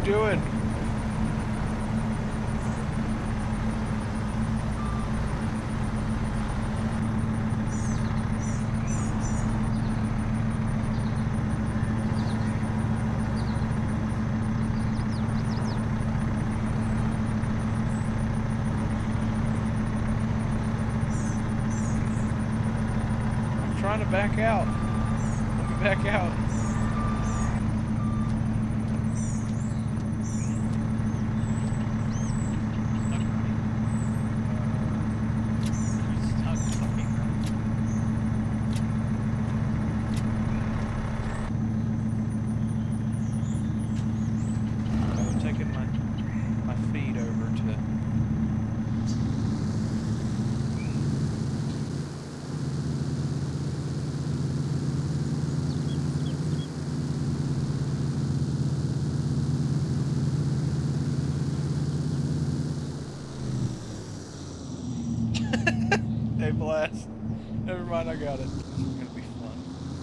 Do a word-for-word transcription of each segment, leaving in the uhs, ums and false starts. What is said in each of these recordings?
doing? I'm trying to back out. Let me back out. Hey, blast. Never mind, I got it. This is gonna be fun.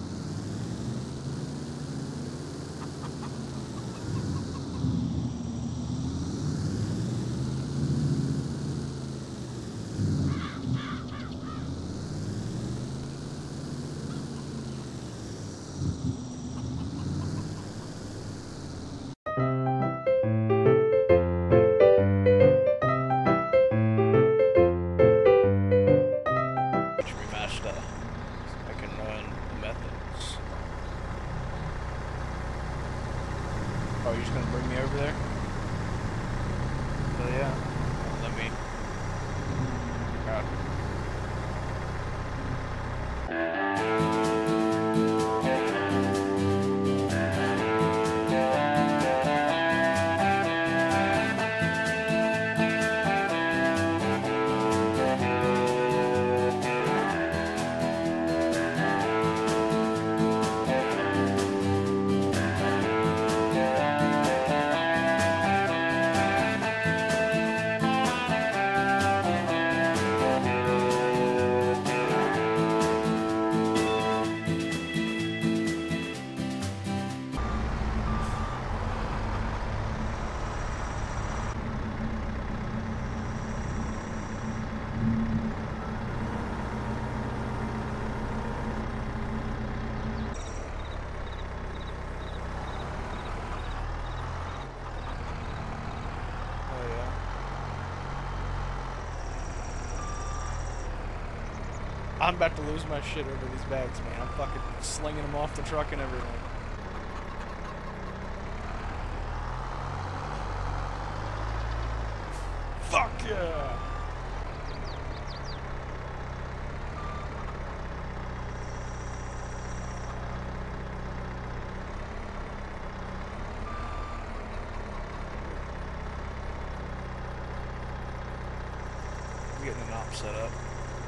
Oh, you're just gonna bring me over there? Oh yeah. Let me. God. I'm about to lose my shit over these bags, man. I'm fucking slinging them off the truck and everything. Fuck yeah! I'm getting an op set up.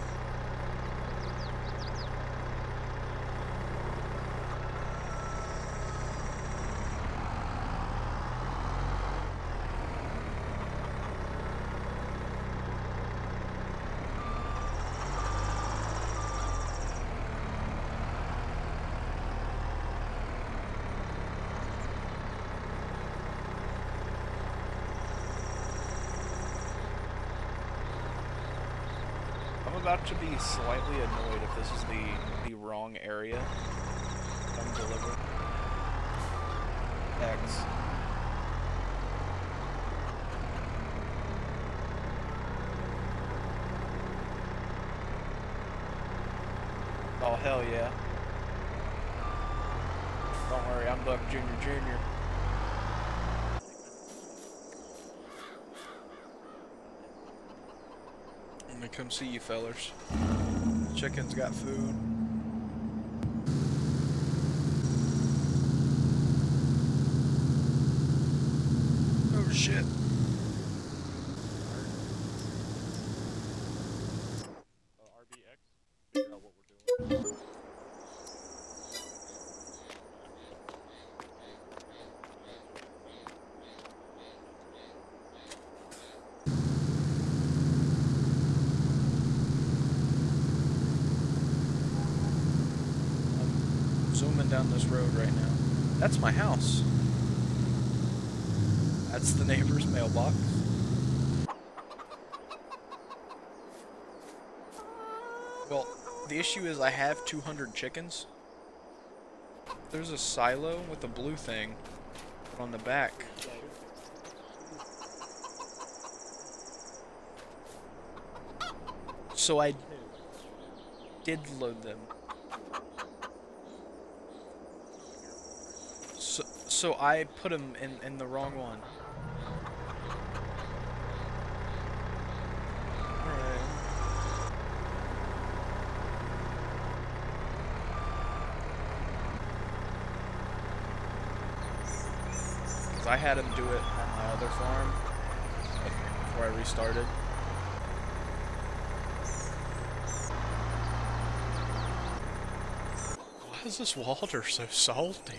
I'm about to be slightly annoyed if this is the, the wrong area. I'm delivering. X. Oh, hell yeah. Don't worry, I'm Buck Junior Junior I'm gonna come see you fellers. Chicken's got food. Oh shit. Uh, R B X, figure out what we're doing. Zooming down this road right now. That's my house. That's the neighbor's mailbox. Well, the issue is I have two hundred chickens. There's a silo with a blue thing on the back. So I did load them. So, so I put them in, in the wrong one. Alright. Because I had him do it on my other farm before I restarted. Why is this water so salty?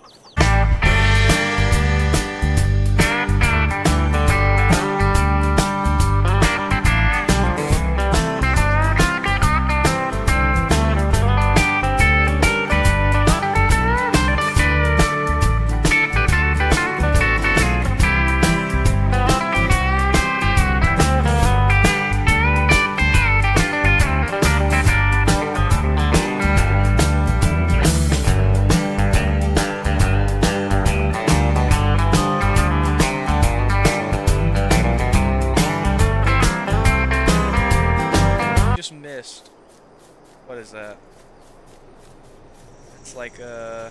What is that? It's like a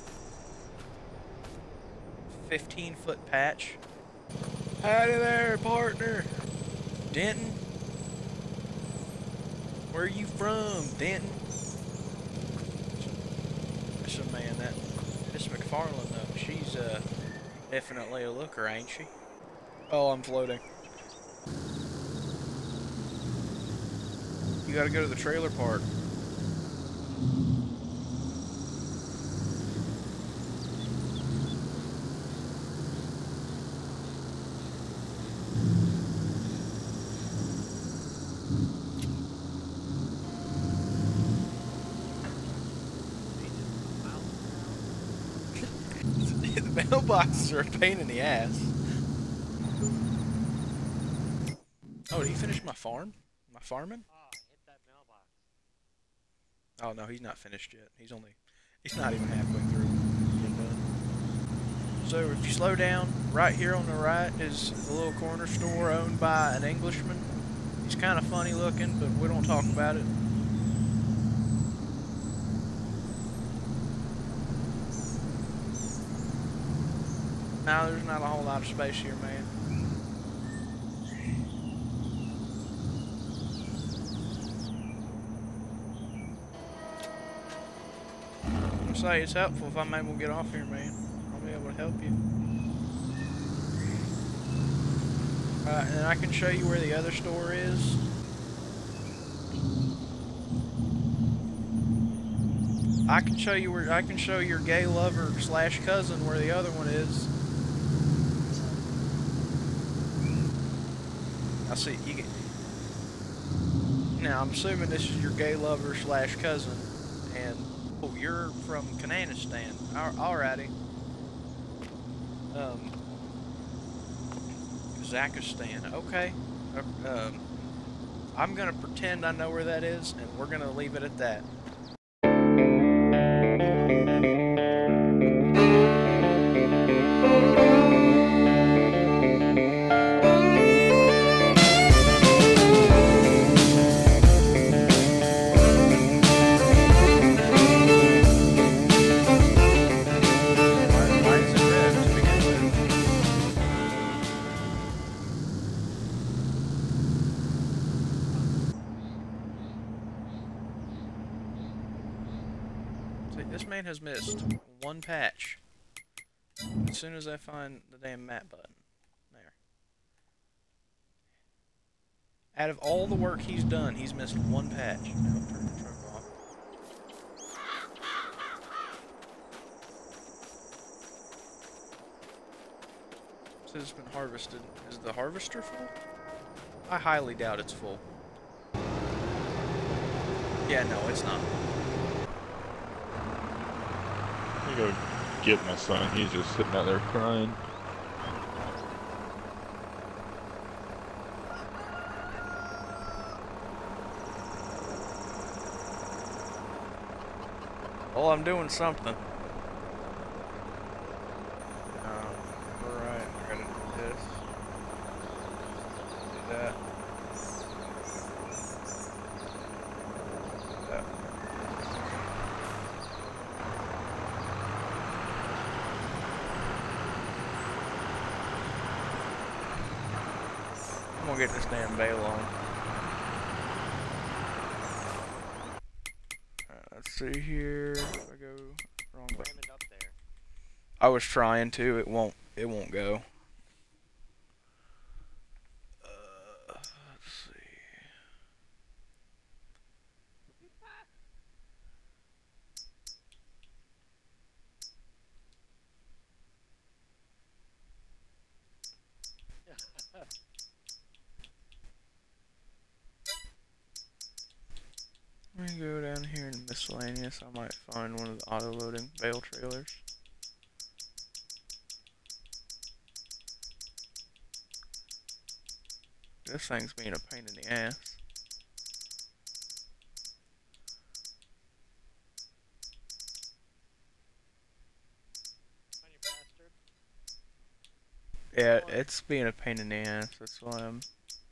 fifteen foot patch. Howdy there, partner. Denton? Where you from, Denton? So man, that Miss McFarland though, she's uh definitely a looker, ain't she? Oh, I'm floating. You gotta go to the trailer park. The mailboxes are a pain in the ass. Oh, did he finish my farm? My farming? Oh no, he's not finished yet. He's only, he's not even halfway through. So if you slow down, right here on the right is the little corner store owned by an Englishman. He's kind of funny looking, but we don't talk about it. Now there's not a whole lot of space here, man. Say it's helpful if I'm able to get off here, man. I'll be able to help you. Alright, and then I can show you where the other store is. I can show you where I can show your gay lover slash cousin where the other one is. I see you get. Now I'm assuming this is your gay lover slash cousin, and oh, you're from Kananistan. Alrighty. Um, Kazakhstan. Okay. Uh, um, I'm gonna pretend I know where that is, and we're gonna leave it at that. This man has missed one patch. As soon as I find the damn map button. There. Out of all the work he's done, he's missed one patch. Now turn the truck off. So it's been harvested. Is the harvester full? I highly doubt it's full. Yeah, no, it's not. Go get my son. He's just sitting out there crying. Well, I'm doing something. Um, alright, I gotta do this. Do that. That. I'm gonna get this damn bale on. Alright, let's see here. If I go wrong way. Ram it up there. I was trying to, it won't it won't go. Uh, let's see. Let me go down here in miscellaneous. I might find one of the auto-loading bale trailers. This thing's being a pain in the ass. Tiny bastard. Yeah, it's being a pain in the ass. That's why I'm.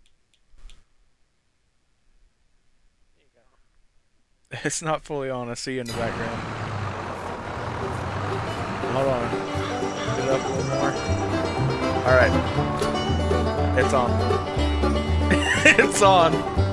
There you go. It's not fully on. I see you in the background. Hold on. Get it up a little more. Alright. It's on. It's on.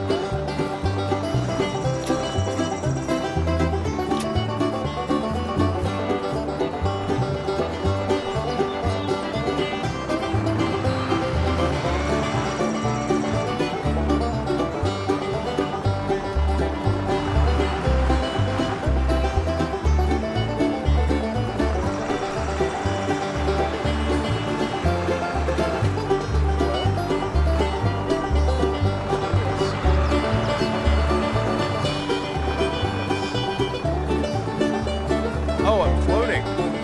Oh, I'm floating.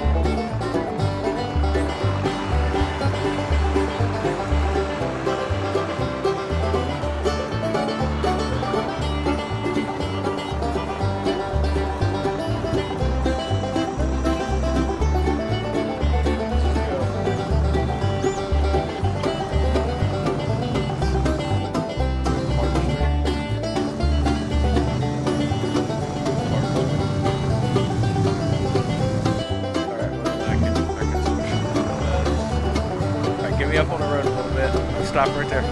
Get me up on the road a little bit. I'll stop right there.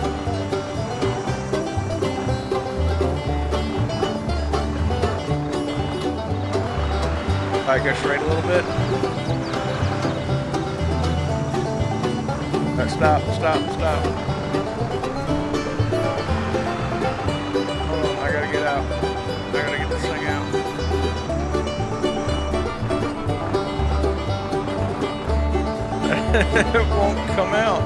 Alright, go straight a little bit. Alright, stop, stop, stop. Hold on, I gotta get out. I gotta get this thing out. It won't come out.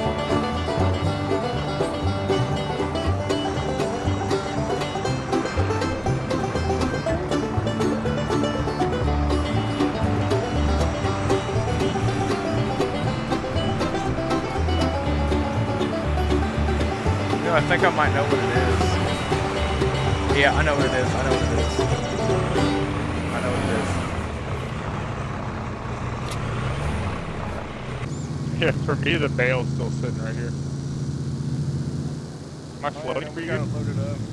You know, I think I might know what it is. Yeah, I know what it is. I know what it is. I know what it is. Yeah, for me, the bale's still sitting right here. Am I floating for you? Gotta load it up.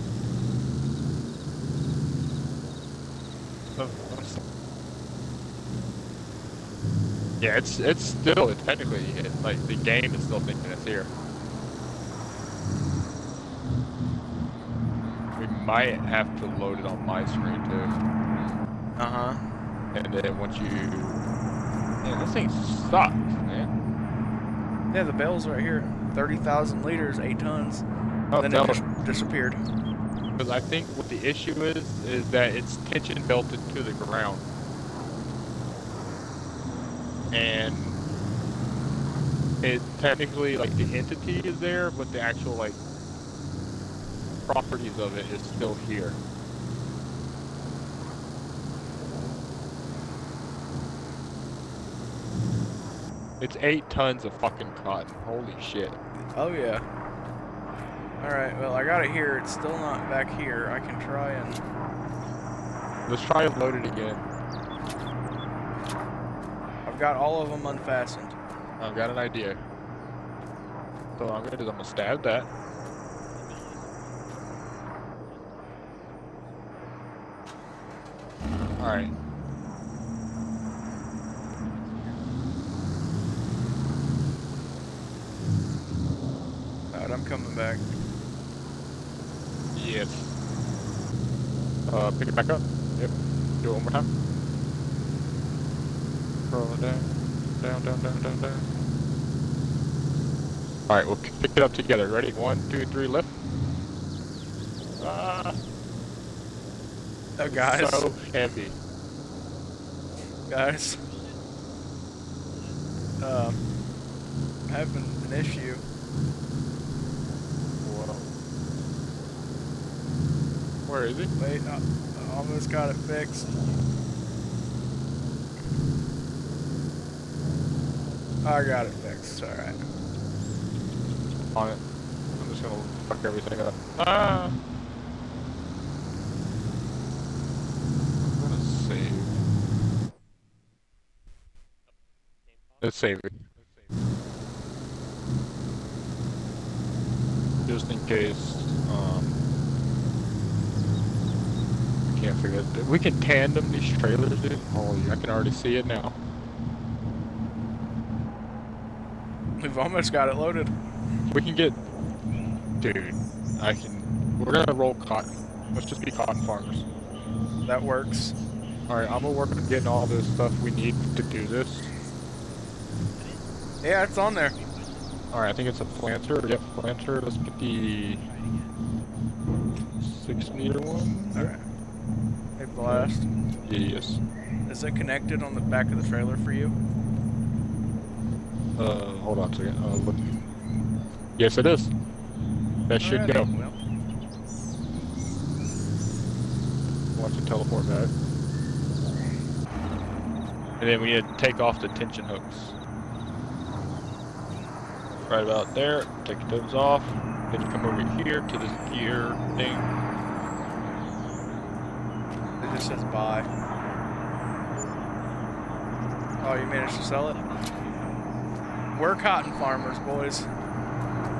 Oh, I'm s- Yeah, it's it's still it's technically it, like the game is still thinking it's here. We might have to load it on my screen too. Uh huh. And then once you, man, this thing sucks, man. Yeah, the bale's right here. thirty thousand liters, eight tons. Oh, Then no. it just disappeared. Because I think what the issue is, is that it's tension belted to the ground. And it technically, like, the entity is there, but the actual, like, properties of it is still here. It's eight tons of fucking cotton. Holy shit. Oh, yeah. Alright, well, I got it here. It's still not back here. I can try and... Let's try and load it again. got all of them unfastened. I've got an idea. So what I'm gonna do is I'm gonna stab that. Alright. Alright, I'm coming back. Yes. Uh, pick it back up. Yep. Do it one more time. Roll it down. Down, down, down, down, down. Alright, we'll pick it up together. Ready? One, two, three, lift. Ah. Oh, guys. So heavy. Guys. Um, I'm having an issue. Whoa. Where is he? Wait, I, I almost got it fixed. I got it fixed, alright. On it. I'm just gonna fuck everything up. Ah! I'm gonna save. Let's save it. Just in case, um, we can't figure it. We can tandem these trailers, dude. Holy, I can already see it now. We've almost got it loaded. We can get, dude, I can, we're gonna roll cotton. Let's just be cotton farmers. That works. Alright, I'm gonna work on getting all this stuff we need to do this. Yeah, it's on there. Alright, I think it's a planter. Yep, planter. Let's get the six meter one. Alright. Hey, blast. Yes. Is it connected on the back of the trailer for you? Uh, hold on a second. Uh, look. Yes, it is. That should Alrighty, go. well. Watch it teleport back. And then we need to take off the tension hooks. Right about there. Take those off. Then you come over here to this gear thing. It just says buy. Oh, you managed to sell it? We're cotton farmers, boys.